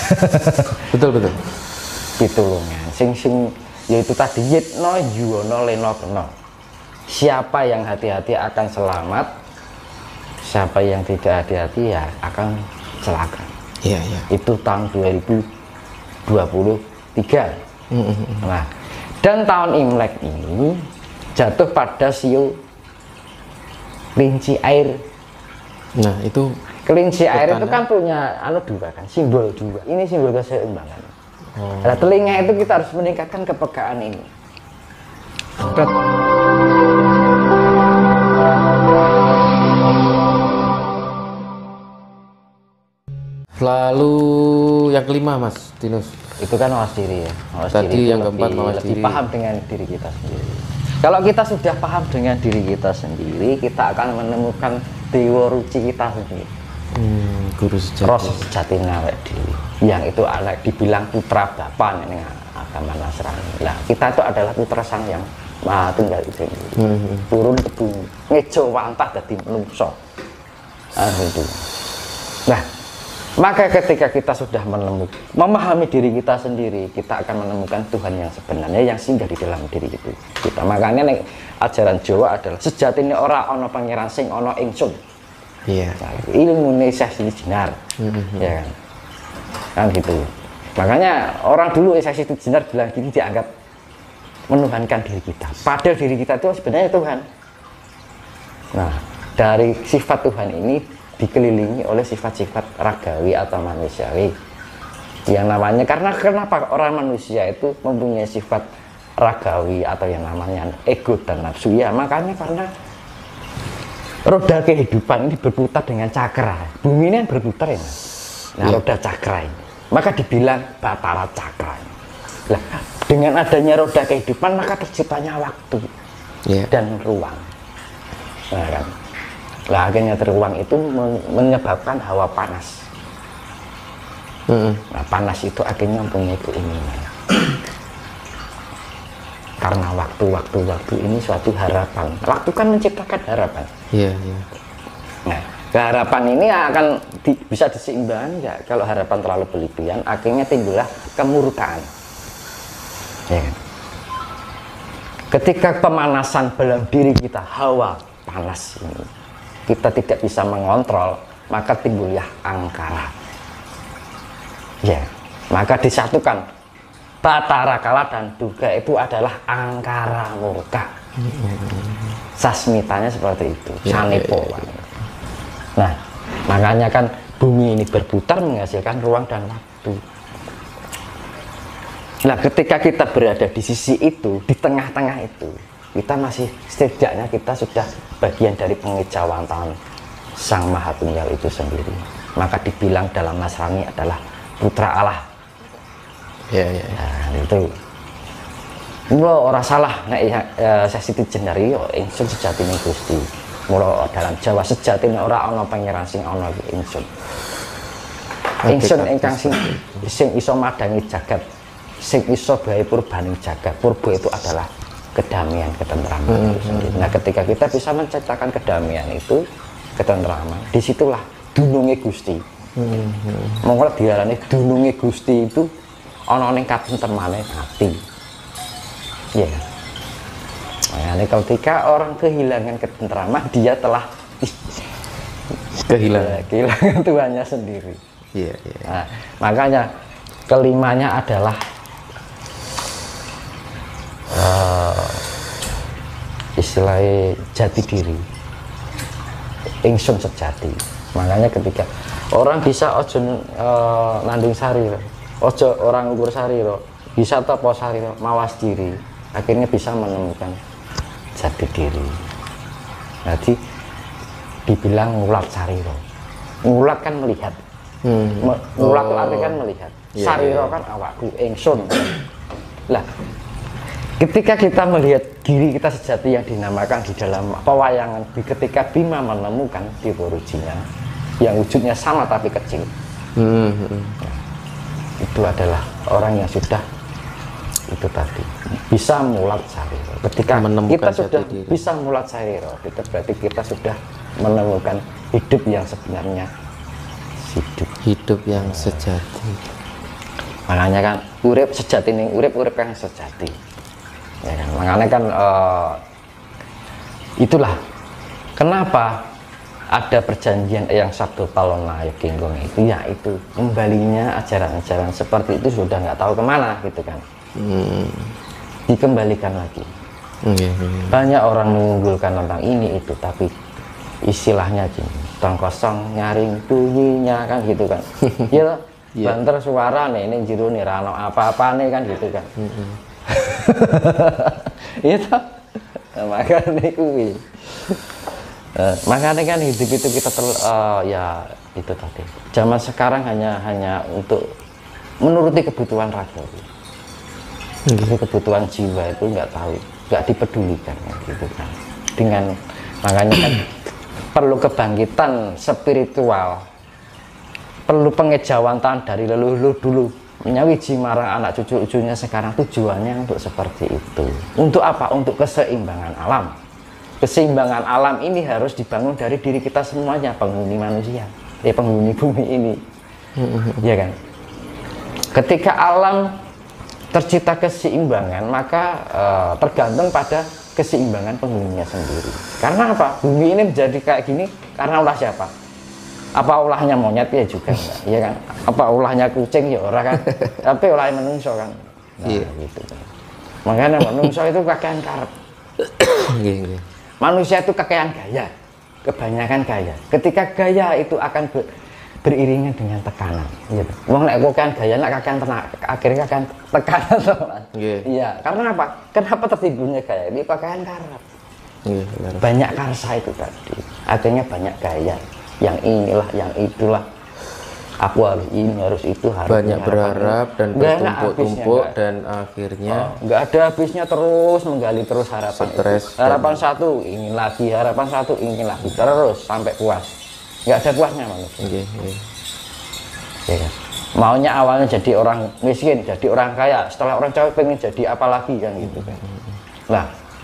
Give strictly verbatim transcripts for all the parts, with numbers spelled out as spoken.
Betul betul. Pitulungan sing sing yaitu tadi yitno yuwono leno kena. Siapa yang hati-hati akan selamat, siapa yang tidak hati-hati ya akan celaka. Iya iya. Itu tahun dua ribu dua puluh tiga. Mm-hmm. Nah, dan tahun Imlek ini jatuh pada siu kelinci air. Nah itu kelinci air petanda. Itu kan punya anu dua kan, simbol dua. Ini simbol keseimbangan. Oh. Nah, telinga itu kita harus meningkatkan kepekaan ini. Bet Lalu yang kelima Mas Dinus. Itu kan mawas diri ya. Mawas Tadi diri yang lebih, keempat mawas lebih diri. paham dengan diri kita sendiri. Kalau kita sudah paham dengan diri kita sendiri, kita akan menemukan dewa ruci kita sendiri. Hmm, guru sejati. Ros sejati awake dhewe. Yang itu anak dibilang putra Bapa ning agama Nasrani. Lah, kita itu adalah putra Sang Yang Maha Tunggal itu sendiri. Hmm. Turun ke bumi, ngejo wantah dadi menungso. Ah itu. Nah, maka ketika kita sudah menemukan, memahami diri kita sendiri, kita akan menemukan Tuhan yang sebenarnya yang singgah di dalam diri itu. Kita makanya nih, ajaran Jawa adalah sejatinya ora ana pangeran sing ana ingsun. Iya. Nah, ilmu Syekh Siti Jenar, mm-hmm. ya kan, kan gitu. Makanya orang dulu Syekh Siti Jenar bilang gini, dianggap menuhankan diri kita. Padahal diri kita itu sebenarnya Tuhan. Nah, dari sifat Tuhan ini dikelilingi oleh sifat-sifat ragawi atau manusiawi yang namanya, karena kenapa orang manusia itu mempunyai sifat ragawi atau yang namanya ego dan nafsu ya, makanya karena roda kehidupan ini berputar dengan cakra, bumi ini berputar ya, nah roda cakra ini, maka dibilang Batara Cakra. Nah, dengan adanya roda kehidupan maka terciptanya waktu yeah. dan ruang, nah kan. Lah akhirnya ruang itu menyebabkan hawa panas. Mm-hmm. Nah, panas itu akhirnya mempunyai keinginan. Karena waktu-waktu-waktu ini suatu harapan. Waktu kan menciptakan harapan. Iya, yeah, iya. Yeah. Nah, keharapan ini akan di, bisa diseimbangkan ya. Kalau harapan terlalu berlebihan, akhirnya timbullah kemurkaan. Ya kan? Ketika pemanasan dalam diri kita, hawa panas ini, kita tidak bisa mengontrol, maka timbullah angkara. Ya, maka disatukan Batara Kala dan Duga itu adalah angkara murka. Sasmitanya seperti itu, sanepo. Nah, makanya kan bumi ini berputar menghasilkan ruang dan waktu. Nah, ketika kita berada di sisi itu, di tengah-tengah itu, kita masih setidaknya kita sudah bagian dari pengejawantauan Sang Maha Tunggal itu sendiri. Maka dibilang dalam Nasrani adalah putra Allah. Ya, ya, ya. Nah, itu. Mula ora salah nek ya, Syekh Siti Jenar yo ingsun sejatine Gusti. Mula dalam Jawa sejatine ora ana pangeran sing ana ingsun. Ingsun ingkang sing sing iso madangi jagat, sing iso bae purbaning jagat. Purba itu adalah kedamaian, ketentraman hmm, itu sendiri. Nah, ketika kita bisa menciptakan kedamaian itu, ketentraman, disitulah dununge Gusti. Hmm, hmm. Monggo diarani dununge Gusti itu ana ning katentremane hati. Ya. Yeah. Nah, ketika orang kehilangan ketentraman, dia telah kehilangan kehilangan Tuhannya sendiri. Iya, yeah, yeah. Nah, makanya kelimanya adalah uh, istilahnya jati diri, ingsun sejati. Makanya ketika orang bisa ojo uh, nanding sari, ojo orang ukur sari, bisa topo sari, mawas diri, akhirnya bisa menemukan jati diri. Jadi dibilang ngulat sari, ngulat kan melihat, hmm. ngulat itu oh. artinya kan melihat, yeah, sari yeah. kan awakku, ingsun. Lah, ketika kita melihat diri kita sejati yang dinamakan di dalam pewayangan, ketika Bima menemukan Dewarucinya yang wujudnya sama tapi kecil, hmm. nah, itu adalah orang yang sudah itu tadi bisa mulat sariro. Ketika kita sudah diri. bisa mulat sariro, itu berarti kita sudah menemukan hidup yang sebenarnya hidup hidup yang sejati. Makanya kan urip sejati ning urip urip yang sejati. Ya kan? Makanya kan uh, itulah kenapa ada perjanjian yang sabdo palona yoginggong itu, ya itu kembalinya ajaran-ajaran seperti itu sudah nggak tahu kemana gitu kan. Hmm. Dikembalikan lagi. Okay, okay. Banyak orang mengunggulkan tentang ini itu, tapi istilahnya gini, tong kosong nyaring bunyinya kan gitu kan. Ya yeah. Banter suara nih ini jero nih rano apa-apa nih kan gitu kan. Mm-hmm. Itu makanya kuwi. Uh, makanya kan hidup itu kita ter, uh, ya itu tadi. Zaman sekarang hanya hanya untuk menuruti kebutuhan raga. Mm-hmm. Kebutuhan jiwa itu nggak tahu, nggak dipedulikan gitu kan. Dengan makanya kan perlu kebangkitan spiritual, perlu pengejawantan dari leluhur dulu menyawiji marang anak cucu-cucunya sekarang. Tujuannya untuk seperti itu. Untuk apa? Untuk keseimbangan alam. Keseimbangan alam ini harus dibangun dari diri kita semuanya, penghuni manusia, ya penghuni bumi ini, ya kan. Ketika alam tercipta keseimbangan, maka uh, tergantung pada keseimbangan penghuninya sendiri. Karena apa? Bumi ini menjadi kayak gini karena ulah siapa? Apa ulahnya monyet ya juga enggak, ya kan? Apa ulahnya kucing ya ora kan? Tapi ulahnya menungso kan. Nah, yeah. Gitu kan. Makanya menungso itu kakean karep. Yeah, yeah. Manusia itu kakean gaya, kebanyakan gaya. Ketika gaya itu akan ber, beriringan dengan tekanan. Gitu. Wong nek kakean gaya nek kakean tenak, akhirnya kakean tekanan. Iya. Yeah. Karena apa? Kenapa tertimbulnya gaya? Ini pakaian karep. Yeah, banyak karsa itu tadi. Akhirnya banyak gaya. Yang inilah, yang itulah. Aku harus ini, harus itu, harus banyak ini, berharap dan bertumpuk-tumpuk dan akhirnya oh, nggak ada habisnya, terus menggali terus harapan. Stres itu. Harapan dan... satu ingin lagi, harapan satu ingin lagi, terus sampai puas. Nggak ada puasnya manusia. Okay, okay. Ya kan? Maunya awalnya jadi orang miskin, jadi orang kaya, setelah orang kaya pengen jadi apa lagi kan gitu kan. Nah,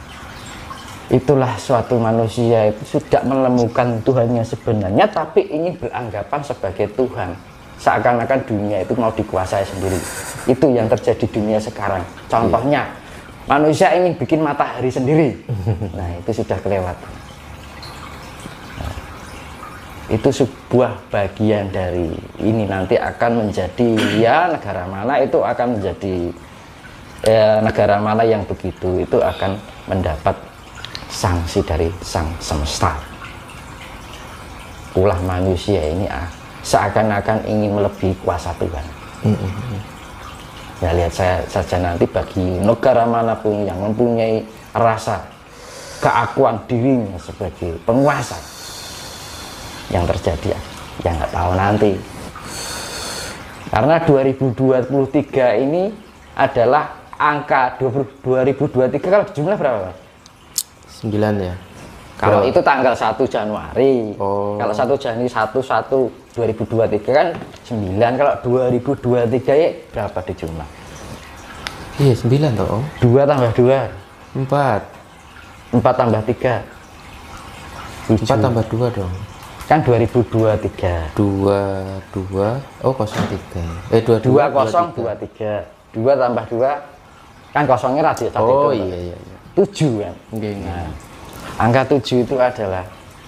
itulah suatu manusia itu sudah menemukan Tuhannya sebenarnya, tapi ingin beranggapan sebagai Tuhan, seakan-akan dunia itu mau dikuasai sendiri. Itu yang terjadi di dunia sekarang. Contohnya manusia ingin bikin matahari sendiri. Nah, itu sudah kelewatan. Nah, itu sebuah bagian dari ini, nanti akan menjadi ya negara mana itu akan menjadi ya, negara mana yang begitu itu akan mendapat sanksi dari sang semesta. Ulah manusia ini ah, seakan-akan ingin melebihi kuasa Tuhan. Mm-hmm. Ya lihat saya saja nanti bagi negara manapun yang mempunyai rasa keakuan dirinya sebagai penguasa, yang terjadi ya nggak tahu nanti. Karena dua ribu dua puluh tiga ini adalah angka dua ribu dua puluh tiga kalau jumlah berapa? sembilan ya. Kalau itu tanggal satu Januari. Oh. Kalau satu Januari satu satu dua ribu dua puluh tiga kan sembilan. Kalau dua ribu dua puluh tiga ya berapa di jumlah? Iya, sembilan toh. dua tambah dua. empat. empat tambah tiga. empat tambah dua dong. Kan dua ribu dua puluh tiga. dua dua oh kosong tiga. Eh dua dua kosong dua tiga. dua tambah dua kan kosongnya radio tadi. Oh itu, iya iya iya. tujuh kan. Okay, nah, angka tujuh itu adalah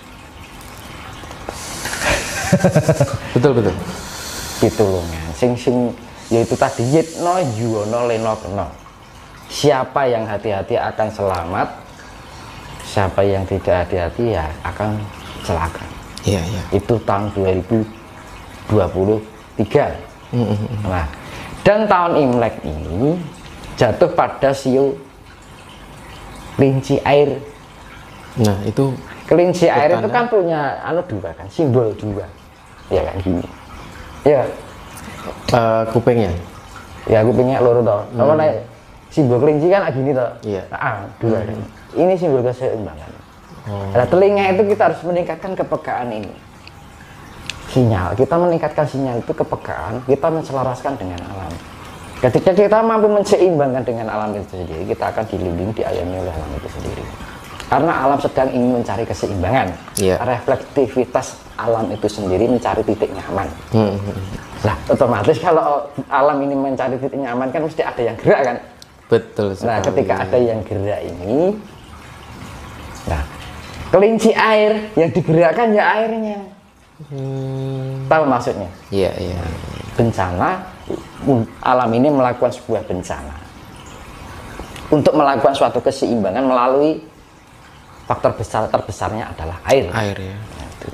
betul betul pitulungan sing sing yaitu tadi yitno yuwono leno keno. Siapa yang hati-hati akan selamat, siapa yang tidak hati-hati ya akan celaka. Iya iya. Itu tahun dua ribu dua puluh tiga. Mm-hmm. Nah, dan tahun Imlek ini jatuh pada siu kelinci air. Nah itu kelinci air itu kan punya anu dua kan, simbol dua ya kan gini ya. Uh, kupingnya ya kupingnya loro toh. Hmm. Kalau naik simbol kelinci kan gini toh. Iya. Nah, dua hmm. kan. Ini simbol keseimbangan. Oh. Nah, telinga itu kita harus meningkatkan kepekaan ini, sinyal kita meningkatkan sinyal itu kepekaan, kita menselaraskan dengan alam. Ketika kita mampu menseimbangkan dengan alam itu sendiri, kita akan dilindungi, diayomi oleh alam itu sendiri. Karena alam sedang ingin mencari keseimbangan. Yeah. Reflektivitas alam itu sendiri mencari titik nyaman. Hmm. Nah, otomatis kalau alam ini mencari titik nyaman kan mesti ada yang gerak kan? Betul sekali. Nah, ketika ada yang gerak ini, nah, kelinci air yang digerakkan ya airnya. Hmm. Tahu maksudnya? Iya, iya. Bencana, alam ini melakukan sebuah bencana untuk melakukan suatu keseimbangan melalui faktor besar terbesarnya adalah air. Air ya. Nah, itu.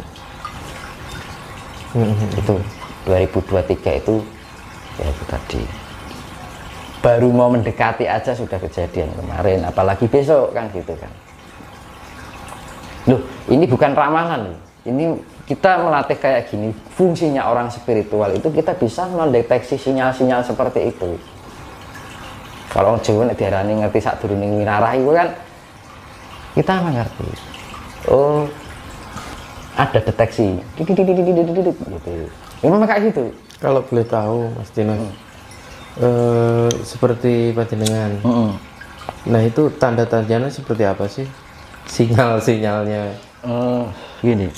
Hmm. Itu dua ribu dua puluh tiga itu ya itu tadi. Baru mau mendekati aja sudah kejadian kemarin, apalagi besok kan gitu kan. Loh, ini bukan ramalan loh. Ini kita melatih kayak gini, fungsinya orang spiritual itu kita bisa mendeteksi sinyal-sinyal seperti itu. Kalau Jawa nek diarani ngerti sak durunge wirarah itu kan kita mengerti. Oh, ada deteksi. Gitu. Memang kayak gitu. Kalau boleh tahu, Mas Dinos, hmm. eh, seperti panjenengan. Hmm. Nah, itu tanda-tandanya seperti apa sih? Sinyal-sinyalnya. Uh, gini.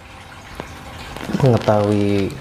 Mengetahui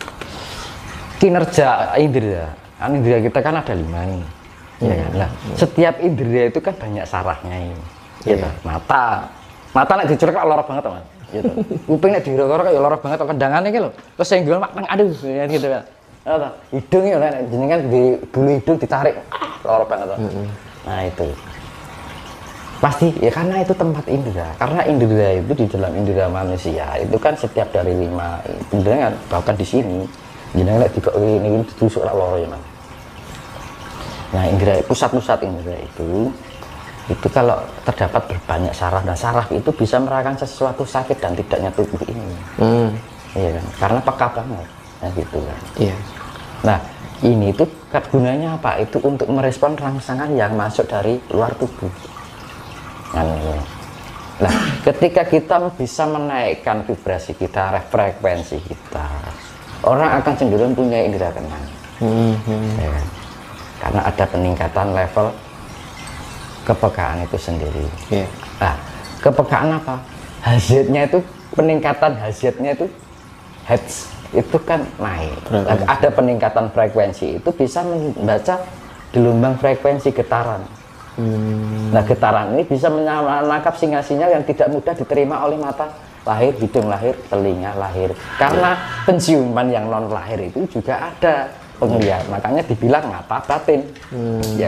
kinerja indera. Kan indera kita kan ada lima nih. Hmm. Ya kan? Nah, hmm. setiap indera itu kan banyak sarafnya ini. Gitu. Yeah. Mata. Mata nek diculek kok lara banget, Mas. Gitu. Kuping nek dirokok kayak lara banget kendangane iki lho. Terus senggol mak aduh gitu kan. Apa? Hidung ya nek jenengan di bulu hidung ditarik lara banget. Mm-hmm. Nah, itu. Pasti ya karena itu tempat indera. Karena indera itu di dalam indera manusia itu kan setiap dari lima indera kan bahkan di sini jenengan nek dikok ini ditusuk lara ya, Mas. Nah, indera pusat-pusat indera itu itu kalau terdapat berbanyak saraf, dan saraf itu bisa merasakan sesuatu sakit dan tidaknya tubuh ini. Hmm. Iya kan? Karena peka banget, nah gitu kan. Iya. Nah, ini itu gunanya apa? Itu untuk merespon rangsangan yang masuk dari luar tubuh. Nah, nah ketika kita bisa menaikkan vibrasi kita, frekuensi kita, orang akan cenderung punya indera keenam. Hmm. Ya kan? Karena ada peningkatan level kepekaan itu sendiri. Yeah. Nah, kepekaan apa? Hasiatnya itu peningkatan hasiatnya itu hertz itu kan naik. Nah, ada peningkatan frekuensi itu bisa membaca gelombang frekuensi getaran. Hmm. Nah, getaran ini bisa menangkap sinyal-sinyal yang tidak mudah diterima oleh mata lahir, hidung lahir, telinga lahir. Karena penciuman yang non lahir itu juga ada penglihatan. Makanya dibilang mata batin. Hmm. Ya.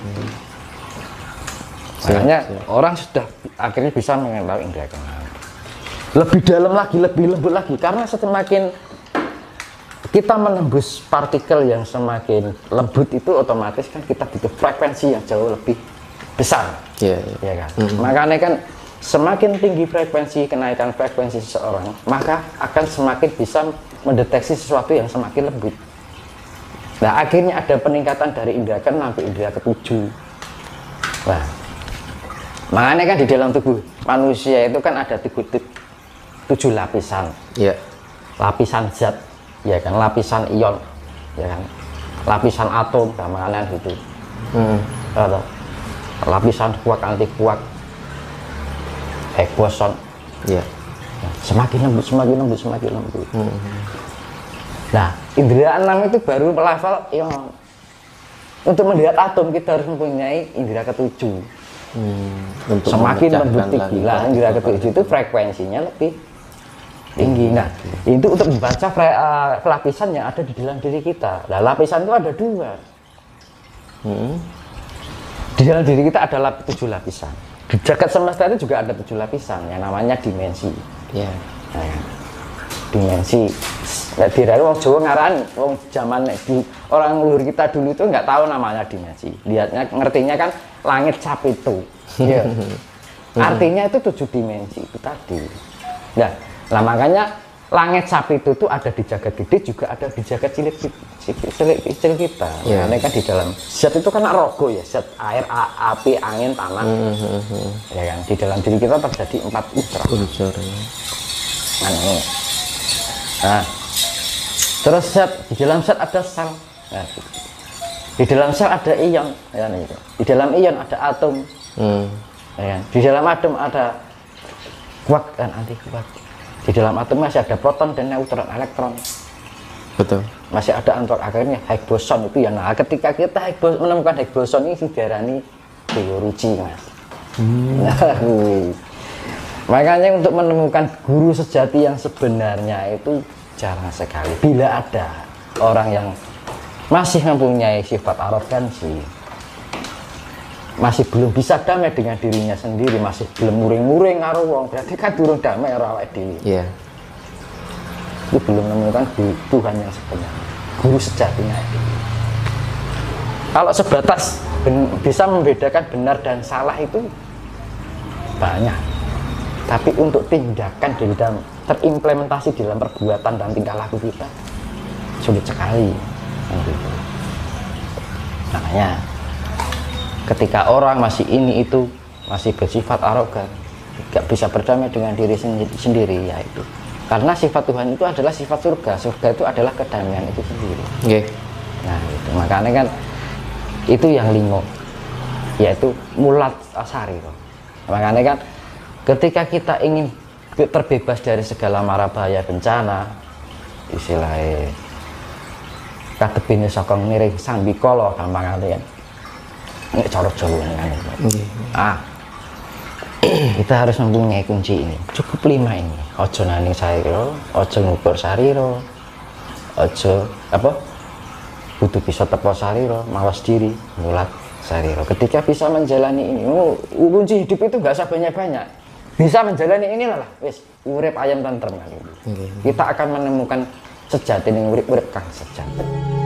Makanya siap, siap. Orang sudah akhirnya bisa mengenal indera keenam. Lebih dalam lagi, lebih lembut lagi, karena semakin kita menembus partikel yang semakin lembut itu otomatis kan kita butuh frekuensi yang jauh lebih besar. Yeah, yeah. Ya kan? Mm-hmm. Makanya kan semakin tinggi frekuensi, kenaikan frekuensi seseorang, maka akan semakin bisa mendeteksi sesuatu yang semakin lembut. Nah, akhirnya ada peningkatan dari indera keenam ke indera ketujuh. Nah, makanya kan di dalam tubuh manusia itu kan ada tujuh, tujuh lapisan, yeah. Lapisan zat, ya kan, lapisan ion, ya kan, lapisan atom, gambaran gitu, hmm. Atau lapisan kuak anti kuak, Higgs boson, yeah. Nah, semakin lembut, semakin lembut, semakin lembut. Hmm. Nah, indera enam itu baru level ion. Untuk melihat atom kita harus mempunyai indera ketujuh. Hmm, semakin lembut tinggi lah indera ketujuh itu frekuensinya lebih tinggi. Nah, itu untuk membaca uh, lapisan yang ada di dalam diri kita. Nah, lapisan itu ada dua. Hmm. Di dalam diri kita ada lap, tujuh lapisan. Di jagat semesta itu juga ada tujuh lapisan yang namanya dimensi. Yeah. Nah, dimensi. Nah, dirayu wong Jawa ngaran, wong zaman di orang leluhur kita dulu itu nggak tahu namanya dimensi. Lihatnya, ngertinya kan langit cap itu. Ya. Artinya itu tujuh dimensi itu tadi. Nah, nah makanya langit cap itu tuh ada di jagat gede juga ada di jagat cilik cilik cilik kita. Yeah. Nah, kan di dalam zat itu kan rogo ya, zat air, api, angin, tanah. Mm-hmm. Ya kan, di dalam diri kita terjadi empat unsur. Unsur. Nah, nah, terus zat di dalam zat ada sel. Nah, di dalam sel ada ion, ya, nih. Di dalam ion ada atom. Hmm. ya kan? Di dalam atom ada kuat dan anti kuat. Di dalam atom masih ada proton dan neutron, elektron. Betul. Masih ada antar, akhirnya Higgs boson itu ya. Nah, ketika kita Higgs menemukan Higgs boson ini diarani teori, Mas. Hmm. Nah, makanya untuk menemukan guru sejati yang sebenarnya itu jarang sekali. Bila ada orang yang masih mempunyai sifat arogansi, masih belum bisa damai dengan dirinya sendiri, masih belum muring-muring karo wong, berarti kan durung damai karo awake dhewe. Iya. Itu belum menemukan Tuhan yang sebenarnya, guru sejatinya itu. Kalau sebatas bisa membedakan benar dan salah itu banyak, tapi untuk tindakan di dalam terimplementasi dalam perbuatan dan tingkah laku kita sulit sekali. Makanya ketika orang masih ini itu masih bersifat arogan, tidak bisa berdamai dengan diri sendiri, yaitu karena sifat Tuhan itu adalah sifat surga. Surga itu adalah kedamaian itu sendiri. Okay. Nah itu makanya kan itu yang lingo, yaitu mulat asari. Makanya kan ketika kita ingin terbebas dari segala mara bahaya bencana, istilahnya kadebine saka ngiring sang bikala gampangane kan. Nek cara Jawa kan. Ah. Kita harus mempunyai kunci ini. Cukup lima ini. Aja naning sarira, aja ngukur sarira. Aja apa? Kudu bisa tepa sarira, mawas diri, mulat sarira. Ketika bisa menjalani ini, oh, kunci hidup itu enggak usah banyak-banyak. Bisa menjalani ini lah, wis urip ayam tentrem kan. Okay. Kita akan menemukan sejati ning urip-urip kang sejati.